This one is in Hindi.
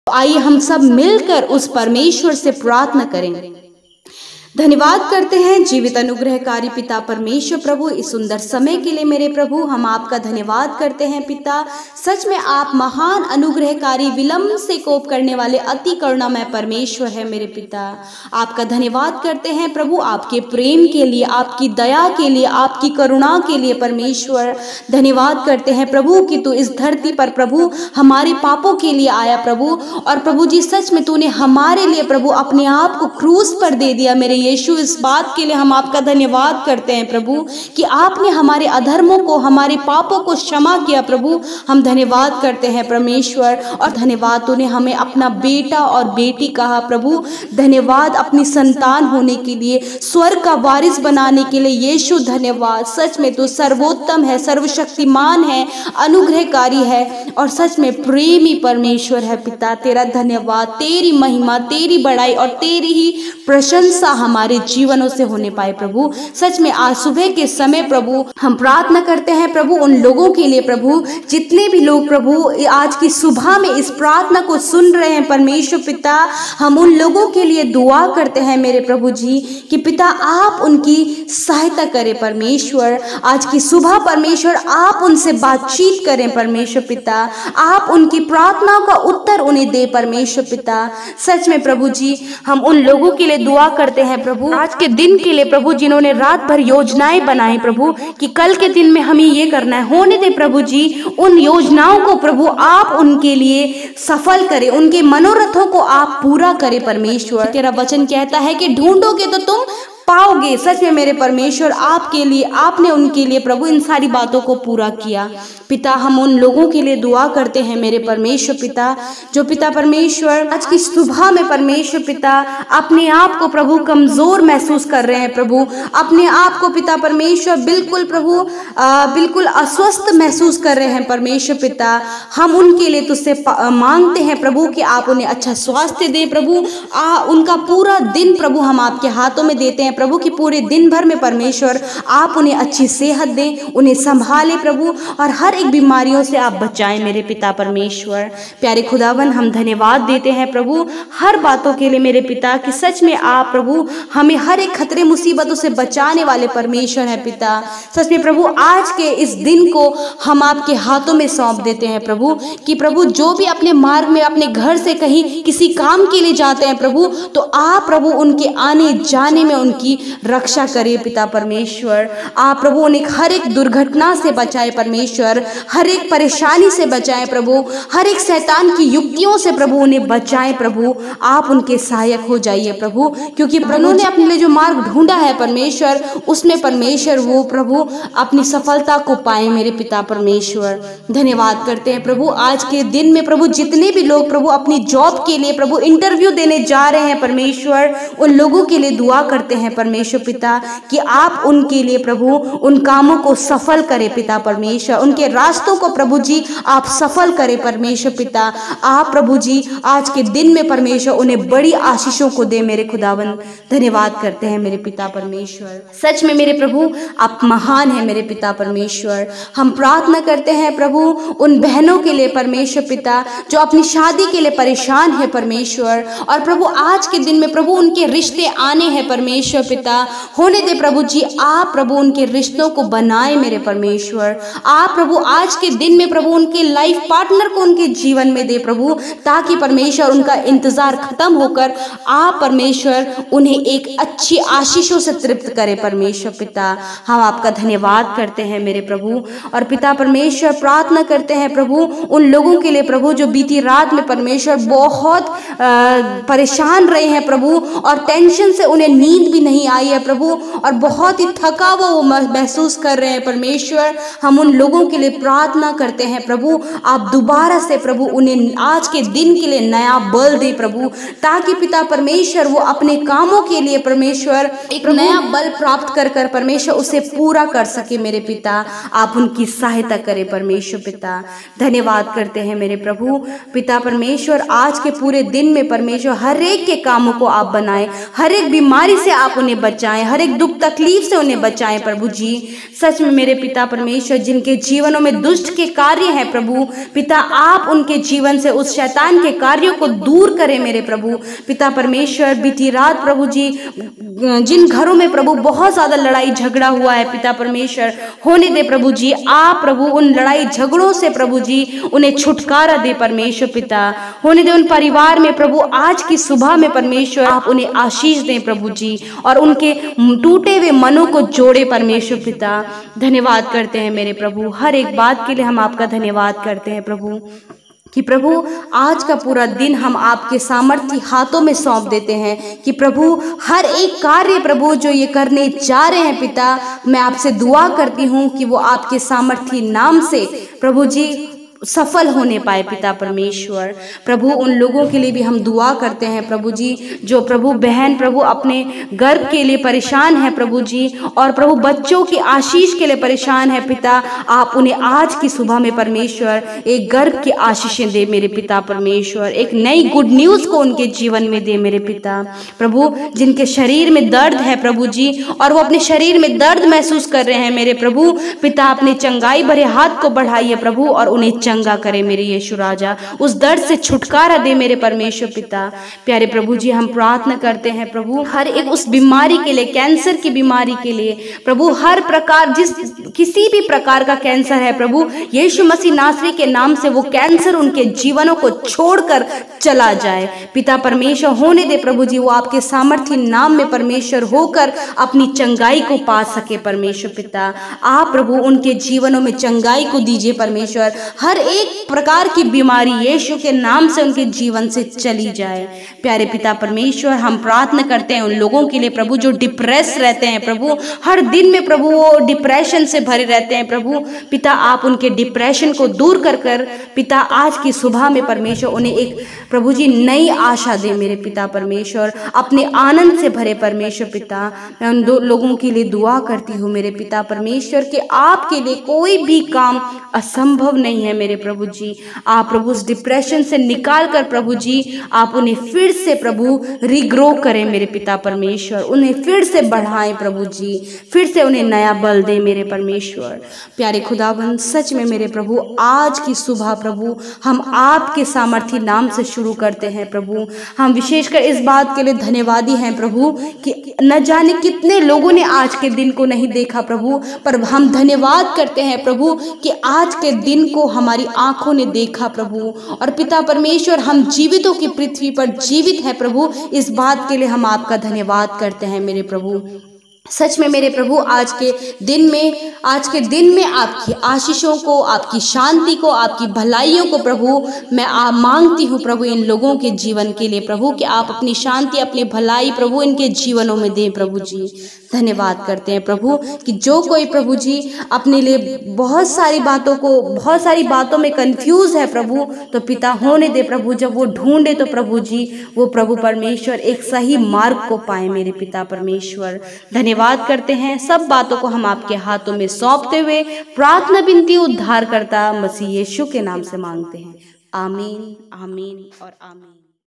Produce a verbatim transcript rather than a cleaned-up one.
आइए हम सब मिलकर उस परमेश्वर से प्रार्थना करें। धन्यवाद करते हैं जीवित अनुग्रहकारी पिता परमेश्वर प्रभु, इस सुंदर समय के लिए मेरे प्रभु हम आपका धन्यवाद करते हैं पिता। सच में आप महान अनुग्रहकारी, विलंब से कोप करने वाले, अति करुणामय परमेश्वर है मेरे पिता। आपका धन्यवाद करते हैं प्रभु, आपके प्रेम के लिए, आपकी दया के लिए, आपकी करुणा के लिए परमेश्वर। धन्यवाद करते हैं प्रभु कि तू इस धरती पर प्रभु हमारे पापों के लिए आया प्रभु, और प्रभु जी सच में तूने हमारे लिए प्रभु अपने आप को क्रूस पर दे दिया मेरे यीशु। इस बात के लिए हम आपका धन्यवाद करते हैं प्रभु कि आपने हमारे अधर्मों को, हमारे पापों को क्षमा किया प्रभु। हम धन्यवाद करते हैं परमेश्वर, और धन्यवाद तूने हमें अपना बेटा और बेटी कहा प्रभु। धन्यवाद अपनी संतान होने के लिए, स्वर्ग का वारिस बनाने के लिए यीशु धन्यवाद। सच में तू सर्वोत्तम है, सर्वशक्तिमान है, अनुग्रहकारी है और सच में प्रेमी परमेश्वर है पिता। तेरा धन्यवाद, तेरी महिमा, तेरी बड़ाई और तेरी ही प्रशंसा हमारे जीवनों से होने पाए प्रभु। सच में आज सुबह के समय प्रभु हम प्रार्थना करते हैं प्रभु उन लोगों के लिए प्रभु, जितने भी लोग प्रभु आज की सुबह में इस प्रार्थना को सुन रहे हैं परमेश्वर पिता। हम उन लोगों के लिए दुआ करते हैं मेरे प्रभु जी कि पिता आप उनकी सहायता करें परमेश्वर। आज की सुबह परमेश्वर आप उनसे बातचीत करें परमेश्वर पिता, आप उनकी प्रार्थनाओं का उत्तर उन्हें दे परमेश्वर पिता। सच में प्रभु जी हम उन लोगों के लिए दुआ करते हैं प्रभु, आज के दिन के लिए प्रभु, जिन्होंने रात भर योजनाएं बनाई प्रभु कि कल के दिन में हमें ये करना है, होने दे प्रभु जी उन योजनाओं को प्रभु आप उनके लिए सफल करें, उनके मनोरथों को आप पूरा करें परमेश्वर। तेरा वचन कहता है कि ढूंढोगे तो तुम पाओगे। सच में मेरे परमेश्वर आपके लिए, आपने उनके लिए प्रभु इन सारी बातों को पूरा किया पिता। हम उन लोगों के लिए दुआ करते हैं मेरे परमेश्वर पिता, जो पिता परमेश्वर आज की सुबह में परमेश्वर पिता अपने आप को प्रभु कमजोर महसूस कर रहे हैं प्रभु, अपने आप को पिता परमेश्वर बिल्कुल प्रभु आ, बिल्कुल अस्वस्थ महसूस कर रहे हैं परमेश्वर पिता। हम उनके लिए तुझसे मांगते हैं प्रभु कि आप उन्हें अच्छा स्वास्थ्य दे प्रभु। आ, उनका पूरा दिन प्रभु हम आपके हाथों में देते हैं प्रभु कि पूरे दिन भर में परमेश्वर आप उन्हें अच्छी सेहत दें, उन्हें संभाले प्रभु, और हर एक बीमारियों से आप बचाएं मेरे पिता परमेश्वर। प्यारे खुदावन हम धन्यवाद देते हैं प्रभु हर बातों के लिए मेरे पिता कि सच में आप प्रभु हमें हर एक खतरे मुसीबतों से बचाने वाले परमेश्वर हैं पिता। सच में प्रभु आज के इस दिन को हम आपके हाथों में सौंप देते हैं प्रभु कि प्रभु जो भी अपने मार्ग में, अपने घर से कहीं किसी काम के लिए जाते हैं प्रभु, तो आप प्रभु उनके आने जाने में उनकी रक्षा करिए पिता परमेश्वर। आप प्रभु उन्हें हर एक दुर्घटना से बचाए परमेश्वर, हर एक परेशानी से बचाए प्रभु, हर एक शैतान की युक्तियों से प्रभु उन्हें बचाए प्रभु। आप उनके सहायक हो जाइए प्रभु, क्योंकि उन्होंने अपने लिए जो मार्ग ढूंढा है परमेश्वर, उसमें परमेश्वर वो प्रभु अपनी सफलता को पाए मेरे पिता परमेश्वर। धन्यवाद करते हैं प्रभु आज के दिन में प्रभु जितने भी लोग प्रभु अपनी जॉब के लिए प्रभु इंटरव्यू देने जा रहे हैं परमेश्वर, उन लोगों के लिए दुआ करते हैं परमेश्वर पिता कि आप उनके लिए प्रभु उन कामों को सफल करें पिता परमेश्वर, उनके रास्तों को प्रभु जी आप सफल करें परमेश्वर पिता। आप प्रभु जी आज के दिन में परमेश्वर उन्हें बड़ी आशीषों को दे मेरे खुदावन। धन्यवाद करते हैं मेरे पिता परमेश्वर। सच में मेरे प्रभु आप महान हैं मेरे पिता परमेश्वर। हम प्रार्थना करते हैं प्रभु उन बहनों के लिए परमेश्वर पिता जो अपनी शादी के लिए परेशान है परमेश्वर, और प्रभु आज के दिन में प्रभु उनके रिश्ते आने हैं परमेश्वर पिता। होने दे प्रभु जी आप प्रभु उनके रिश्तों को बनाए मेरे परमेश्वर। आप प्रभु आज के दिन में प्रभु उनके लाइफ पार्टनर को उनके जीवन में दे प्रभु, ताकि परमेश्वर उनका इंतजार खत्म होकर आप परमेश्वर उन्हें एक अच्छी आशीषों से तृप्त करे परमेश्वर पिता। हम आपका धन्यवाद करते हैं मेरे प्रभु, और पिता परमेश्वर प्रार्थना करते हैं प्रभु उन लोगों के लिए प्रभु जो बीती रात में परमेश्वर बहुत परेशान रहे हैं प्रभु, और टेंशन से उन्हें नींद भी नहीं आई है प्रभु, और बहुत ही थका हुआ वो महसूस कर रहे हैं परमेश्वर। हम उन लोगों के लिए प्रार्थना करते हैं प्रभु आप दोबारा से प्रभु उन्हें आज के दिन के लिए नया बल दे प्रभु, ताकि पिता परमेश्वर वो अपने कामों के लिए परमेश्वर एक नया बल प्राप्त कर कर परमेश्वर उसे पूरा कर सके मेरे पिता। आप उनकी सहायता करें परमेश्वर पिता। धन्यवाद करते हैं मेरे प्रभु पिता परमेश्वर आज के पूरे दिन में परमेश्वर हर एक के कामों को आप बनाए, हर एक बीमारी से आप उन्हें बचाएं, हर एक दुख तकलीफ से उन्हें बचाएं प्रभु जी। सच में मेरे पिता परमेश्वर, जिनके जीवनों में दुष्ट के कार्य हैं प्रभु पिता, आप उनके जीवन से उस शैतान के कार्यों को दूर करें मेरे प्रभु पिता परमेश्वर। बीती रात प्रभु जी जिन घरों में प्रभु बहुत ज्यादा लड़ाई झगड़ा हुआ है पिता परमेश्वर, होने दे प्रभु जी, आप प्रभु उन लड़ाई झगड़ों से प्रभु जी उन्हें छुटकारा दे परमेश्वर पिता। होने दे उन परिवार में प्रभु आज की सुबह में परमेश्वर आप उन्हें आशीष दें प्रभु जी, और उनके टूटे हुए मनों को जोड़े परमेश्वर पिता। धन्यवाद करते हैं मेरे प्रभु, हर एक बात के लिए हम आपका धन्यवाद करते हैं प्रभु कि प्रभु आज का पूरा दिन हम आपके सामर्थ्य हाथों में सौंप देते हैं कि प्रभु हर एक कार्य प्रभु जो ये करने जा रहे हैं पिता, मैं आपसे दुआ करती हूँ कि वो आपके सामर्थ्य नाम से प्रभु जी सफल होने पाए पिता परमेश्वर। प्रभु उन लोगों के लिए भी हम दुआ करते हैं प्रभु जी जो प्रभु बहन प्रभु अपने गर्भ के लिए परेशान है प्रभु जी, और प्रभु बच्चों की आशीष के लिए परेशान है पिता। आप उन्हें आज की सुबह में परमेश्वर एक गर्भ की आशीषें दे मेरे पिता परमेश्वर, एक नई गुड न्यूज को उनके जीवन में दे मेरे पिता। प्रभु जिनके शरीर में दर्द है प्रभु जी, और वो अपने शरीर में दर्द महसूस कर रहे हैं मेरे प्रभु पिता, अपने चंगाई भरे हाथ को बढ़ाइए प्रभु और उन्हें चंगा करे मेरे यीशु राजा, उस दर्द से छुटकारा दे मेरे परमेश्वर पिता। प्यारे प्रभु जी हम प्रार्थना करते हैं प्रभु हर एक उस बीमारी के लिए, कैंसर की बीमारी के लिए प्रभु, हर प्रकार जिस किसी भी प्रकार का कैंसर है प्रभु, यीशु मसीह नासरी के नाम से वो कैंसर उनके जीवनों को छोड़कर चला जाए पिता परमेश्वर। होने दे प्रभु जी वो आपके सामर्थ्य नाम में परमेश्वर होकर अपनी चंगाई को पा सके परमेश्वर पिता। आप प्रभु उनके जीवनों में चंगाई को दीजिए परमेश्वर, हर एक प्रकार की बीमारी यीशु के नाम से उनके जीवन से चली जाए। प्यारे पिता परमेश्वर हम प्रार्थना करते हैं उन लोगों के लिए प्रभु जो डिप्रेस रहते हैं प्रभु, हर दिन में प्रभु वो डिप्रेशन से भरे रहते हैं प्रभु पिता, आप उनके डिप्रेशन को दूर कर कर पिता आज की सुबह में परमेश्वर उन्हें एक प्रभु जी नई आशा दे मेरे पिता परमेश्वर, अपने आनंद से भरे परमेश्वर पिता। मैं उन दो लोगों के लिए दुआ करती हूँ मेरे पिता परमेश्वर कि आपके लिए कोई भी काम असंभव नहीं है मेरे प्रभु जी। आप प्रभु उस डिप्रेशन से निकाल कर प्रभु जी आप उन्हें फिर से प्रभु रिग्रो करें मेरे पिता परमेश्वर, उन्हें फिर से बढ़ाएं प्रभु जी, फिर से उन्हें नया बल दें मेरे परमेश्वर। प्यारे खुदावन सच में मेरे प्रभु आज की सुबह प्रभु हम आपके सामर्थ्य नाम से शुरू करते हैं प्रभु। हम विशेषकर इस बात के लिए धन्यवादी हैं प्रभु कि न जाने कितने लोगों ने आज के दिन को नहीं देखा प्रभु, पर हम धन्यवाद करते हैं प्रभु कि आज के दिन को हमारी आंखों ने देखा प्रभु। और पिता परमेश्वर हम जीवितों की पृथ्वी पर जीवित है प्रभु, इस बात के लिए हम आपका धन्यवाद करते हैं मेरे प्रभु। सच में मेरे प्रभु आज के दिन में आज के दिन में आपकी आशीषों को, आपकी शांति को, आपकी भलाइयों को प्रभु मैं आप मांगती हूँ प्रभु इन लोगों के जीवन के लिए प्रभु कि आप अपनी शांति अपनी भलाई प्रभु इनके जीवनों में दें प्रभु जी। धन्यवाद करते हैं प्रभु कि जो कोई प्रभु जी अपने लिए बहुत सारी बातों को बहुत सारी बातों में कंफ्यूज है प्रभु, तो पिता होने दे प्रभु, जब वो ढूंढे तो प्रभु जी वो प्रभु परमेश्वर एक सही मार्ग को पाए मेरे पिता परमेश्वर। धन्यवाद करते हैं, सब बातों को हम आपके हाथों में सौंपते हुए प्रार्थना विनती उद्धार करता मसीह यीशु के नाम से मांगते हैं। आमीन आमीन और आमीन।